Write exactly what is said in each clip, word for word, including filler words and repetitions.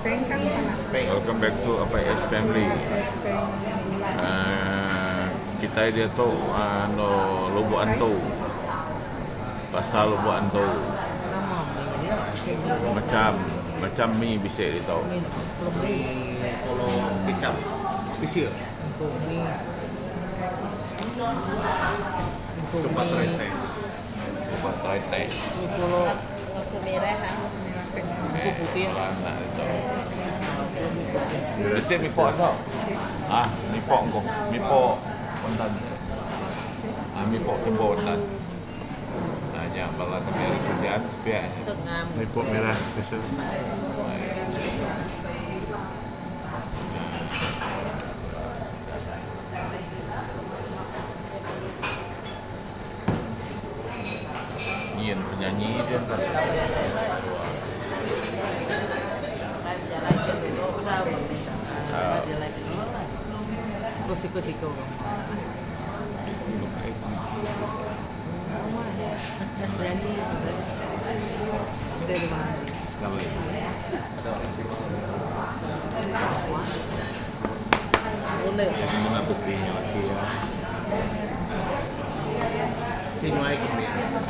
Welcome back to Apa S Family. Uh, kita dia tu uh, no Lubuk Antu. Pasal Lubuk Antu. Macam macam mie bisik dia tahu. Kalau kecap spesial. Tempat try test. Tempat try test. Aku merah ha. Eh, putih anak itu. Resep mi pok tau. Ah, mi pok kau. Mi pok kontan. Ah, mi pok timbul kontan. Nanya bala kamera sudah biar. Mi pok merah spesial. Nyian penyanyi dia kan. Siko-siko. Sekali. Boleh. Mana buktinya lagi ya? Sino ay kami?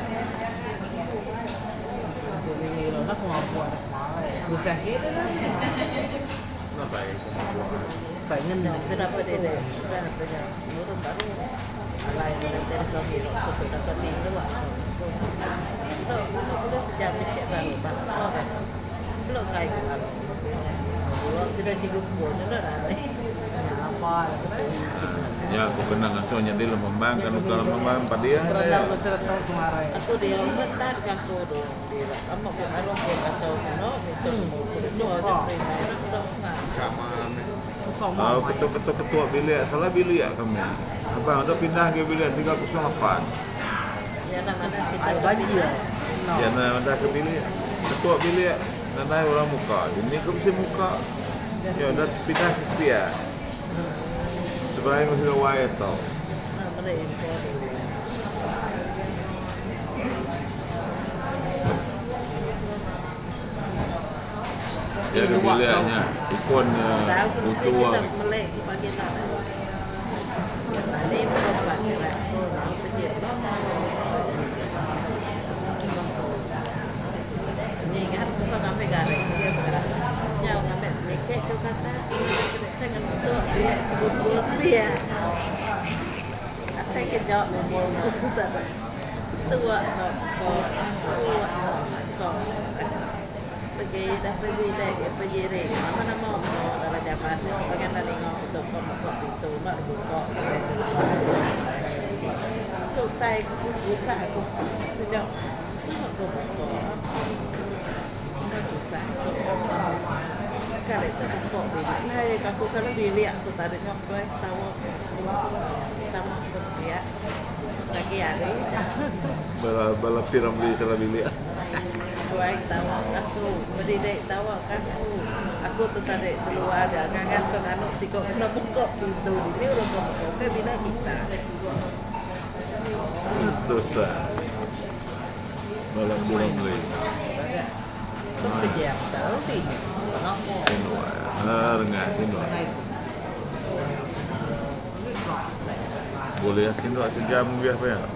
Nó không buồn. Bisa gitu kan. Kenapa ya? Phải ngân hàng sẽ đáp đây này, ra là bây giờ nó đông baru lain dari kami untuk dapat ini lah. Itu sudah sejak kecil baru baru belum kayak kalau belum sudah cukup pun sudah ada. Apa? Ya, aku kenal asuhnya dia lembang kan kalau lembang pada dia. Aku dia bentar aku tu. Dia kamu aku arwah aku atau no itu itu ada perintah Sama. Oh, ketua-ketua ketua bilik, salah bilik kami. Abang ada pindah ke bilik tiga kosong lapan. Ya mana kita bagi ya. Ya ada ke bilik. Ketua bilik nana orang muka. Ini ke bisa muka. Ya udah pindah ke dia. Sebenarnya sudah wae tau. Nah, mana info dulu. Ya ke biliknya ikonnya lucu ah. Melek di bagian sana. Tadi berapa kira? Oh, nak pergi. Ni kan bukan sampai garing dia bergerak. Jauh sampai mikir tu kata dengan tu dia cukup bos dia. Asal kejauh nombor tu tak. Tua kok kok pergi dah pergi dah pergi re mana mau dalam zaman bagian dari ngau untuk membuka pintu nak buka tu saya susah aku sejak aku buka susah sekali tu buka nah aku selalu bilik aku tarik ngau tu tahu tahu terus dia lagi hari Bala bala piram beli salah bilik. Baik tawa aku berdiri tawa aku aku tu tarik keluar dan kangen ke kanuk si kau kena buka pintu ni udah kau buka ke bila kita Dosa. Bala piram beli. tu kerja tahu sih nak mau Sinwa. Ah, rengat sinwa. Boleh yakin tu sejam biar apa ya?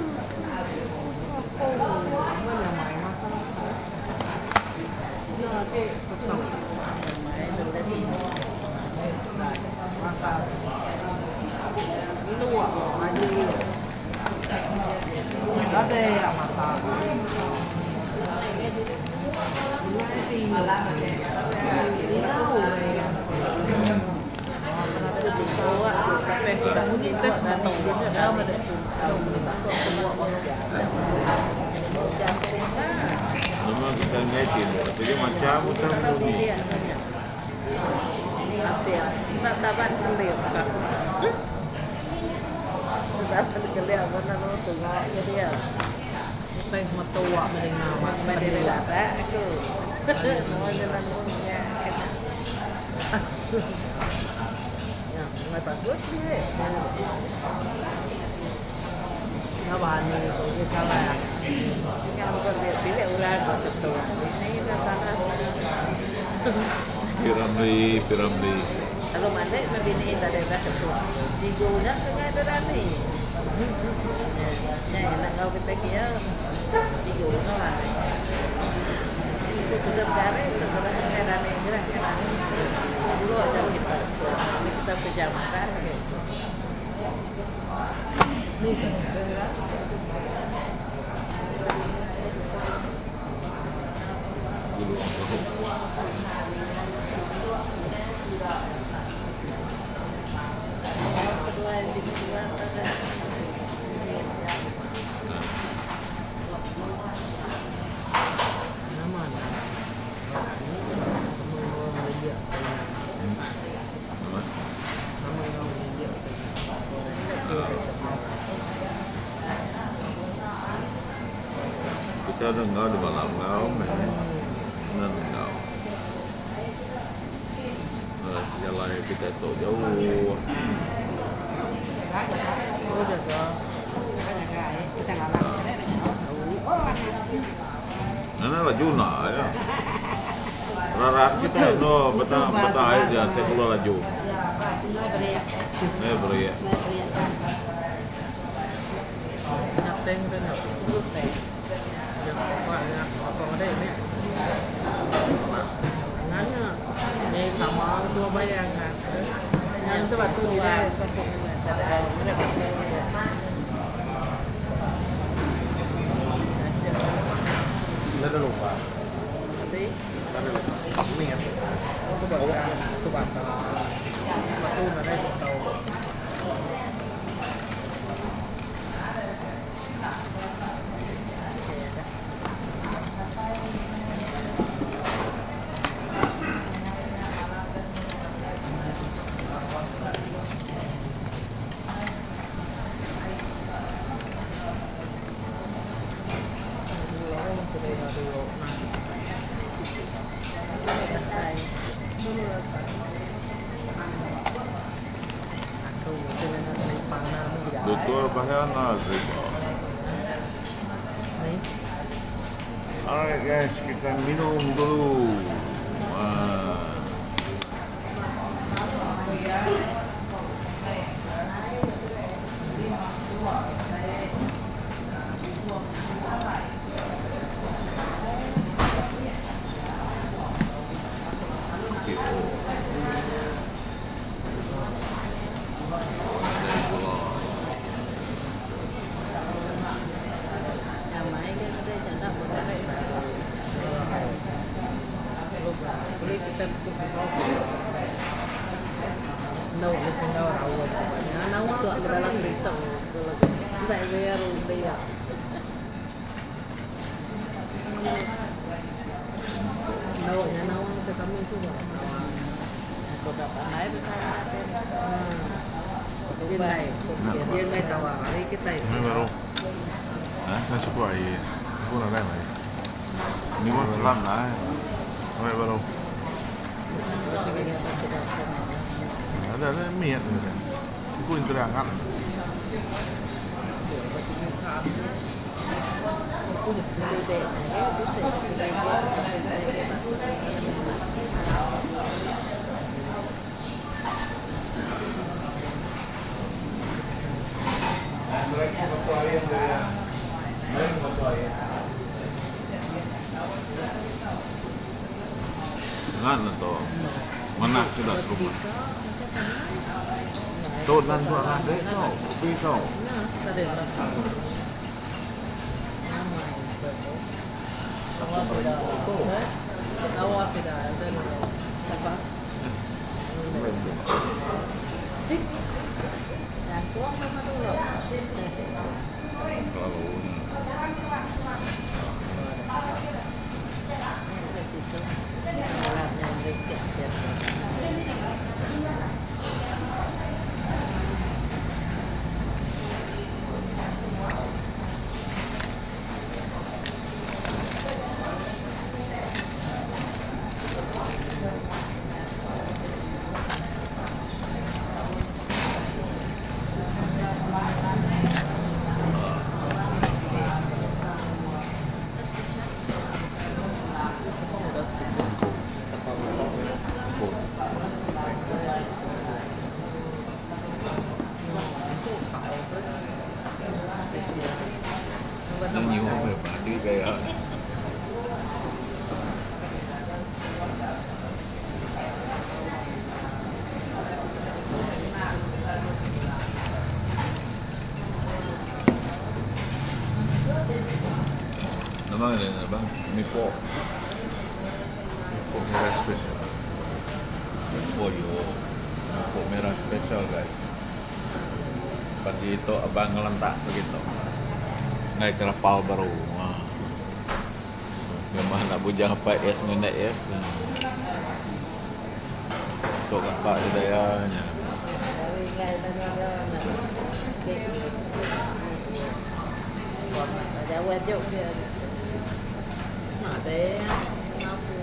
Memang kita ngaitin, tapi dia macam macam bunyi. Asia nak taban kelih sudah kelih mana lo tu ngak jadi ya sampai metua mereka mak mereka lara aku mau jalan punya ya mai bagus dia apa ni tu salah kalau kau bilik ular betul ini dah salah Piramli, Piramli. Kalau mandek mabini tak ada bahasa tu. Sigunya tengah ada rani. Ya, nak kau kita kia. Sigu no lah. Itu sudah berjalan, itu sudah ada rani, gerak rani. Dulu ada kita, kita pejama kan. Ni. Kita dengar di malam kau, nan kau. Nah, jalan kita tu jauh. Udah kok. Kita ngalah. Nana laju nak ya. Rarat kita no betah betah aja sekolah laju. Eh beri. Nak teng tu nak urut teng. Jangan apa ada ini. Nanya, ni sama dua bayangan. Yang tu batu dia. Kita lupa. Tapi, Ini ya. tu batu, tu batu. Batu nak ada tahu. Doutor Bahana Zeba. Alright guys, kita minum dulu. Wah. Boleh kita tutup nau lepas nau awal banyak nau suat dalam cerita saya bayar rupiah nau nya nau kita kami tu aku dapat naik besar dia naik dia naik tawar hari kita Ini baru. Hah? Saya cukup air. Aku nak naik lagi. Ini pun pelan lah. Ini baru. Ada ada minyak ni. Itu yang terangkat. Jangan tu. Mana sudah rumah. Tu dan tu ada kau, kopi kau. Tak ada orang. Awak sudah, awak sudah ada apa? Dan tuang sama dulu. Kalau nyium mandi kayak Namanya ni bang, mi po. Po merah special. Oh yo, mi po merah spesial guys. Pagi itu abang ngelentak begitu. Naik kapal baru. Wah. Memang nak bujang apa es mengenai es. Untuk kakak hidayahnya. Dari ngai tanya ada wajib dia. Ada mampu.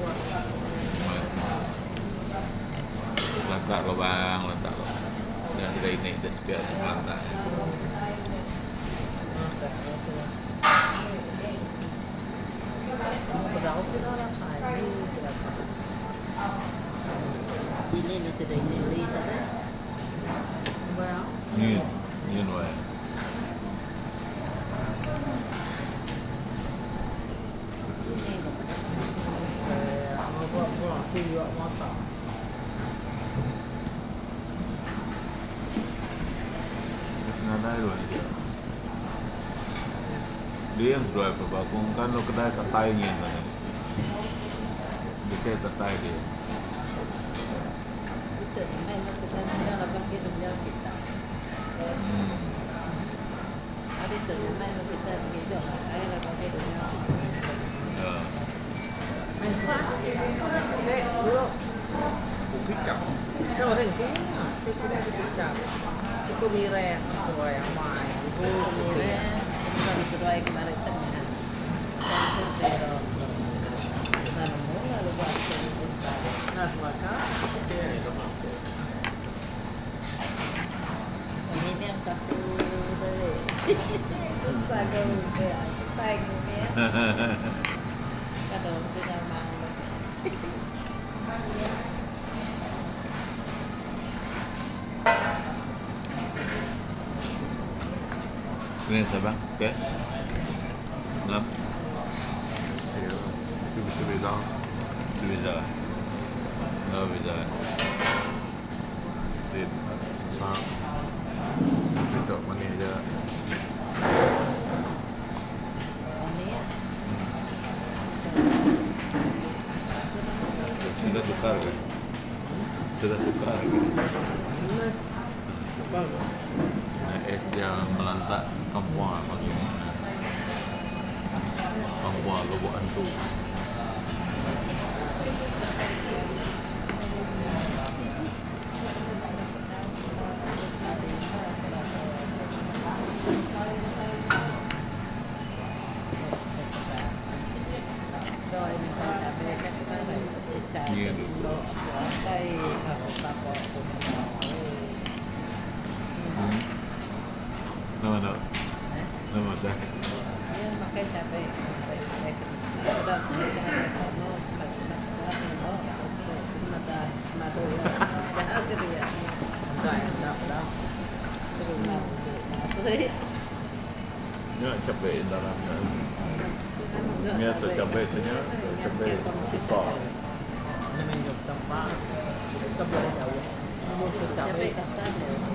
Letak lo bang, letak lo. Yang sudah ini dia biar letak. Berapa pun orang kaya berapa. Ini ni sudah ini li tadi. Berapa? Ini, ini loh. Buat masak. Ada dua dia. Dia yang dua berbakung kan lo kedai ketai ni kan. Dia kayak ketai dia. Itu memang kita ni orang pakai dunia kita. Hmm. Ada tu memang kita begitu. Ayah orang pakai dunia. Ya. Apa? Dek, dulu. Kicap. Kalau hengkang, kita dah kicap. Itu mireh, sesuai yang main. Itu mireh, kita sesuai kemarin tengah. Saya sendiri. Kita nemu lalu buat service tadi. Nah, maka ini ni yang satu tadi. Susah kau dia, tag ni. Kada kita mau. Ini siapa? Okay. Enam. Ya, itu bisa beza. Beza. Enggak beza. Dia sangat. Kita mana aja. Sudah tukar kan? Sudah tukar kan? Nah, es yang melantak kampung bagaimana? Kampung Lubuk Hantu. Iya dulu. Hmm. Nama nama. Nama dah. Dia pakai cabai. Ada cabai kono, ada madu. Jangan gitu ya. Dah, dah, dah. Terus masuk. Ya cabai dalam. Ya cabai punya cabai kita. Menunjuk tempat. Kita boleh jauh. Musuh cabai kasar.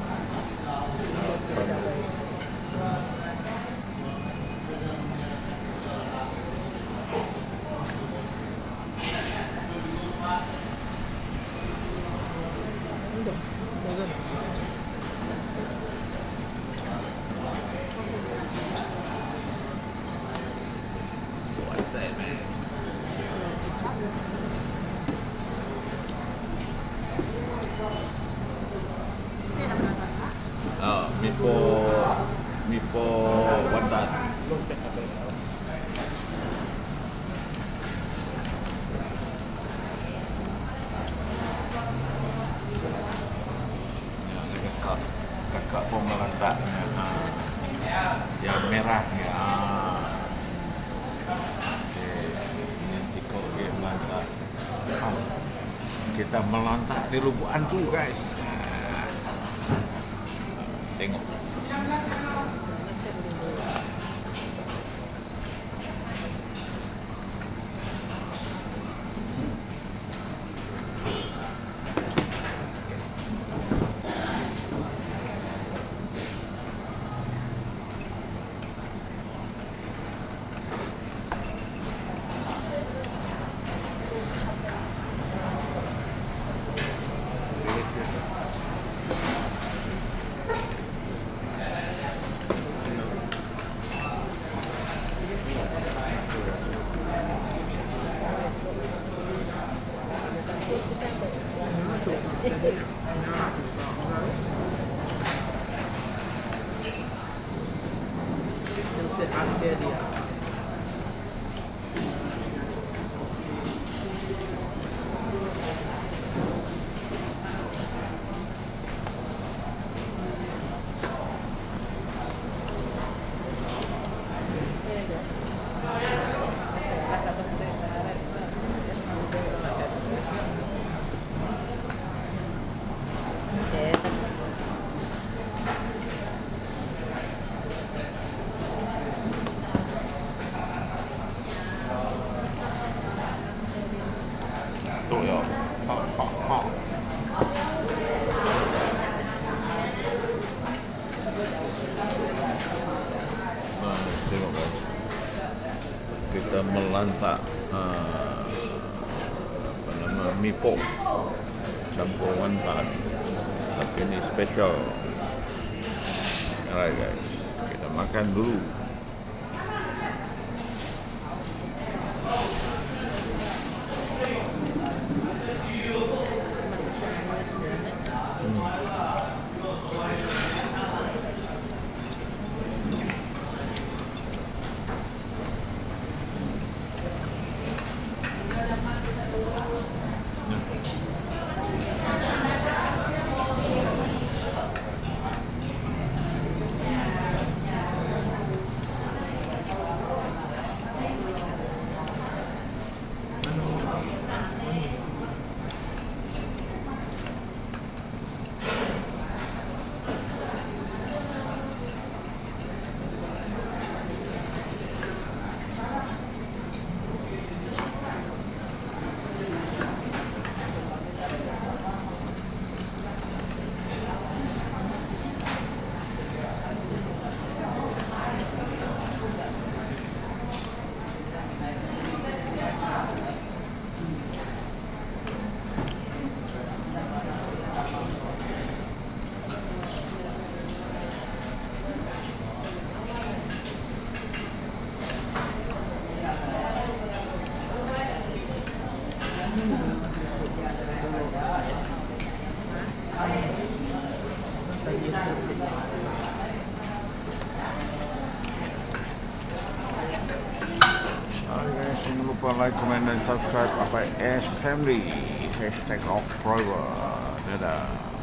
What's that, man? Oh, Mipo Mipo Wantan. Ya, kakak kakak pun meletaknya. Yang merah ya. Oke, ini tiko dia melantak. Oh, kita melantak di Lubuk Hantu, guys. Tengok. Jadi enak juga. Itu khasnya dia. Tuh ya. Ha, ha, ha. Nah, tengok guys. Kita melantak uh, apa nama mi pok campur wonton. Tapi ini special. Alright guys, kita makan dulu. Alright guys, jangan lupa like, comment, dan subscribe apa S Family hashtag October. Dadah.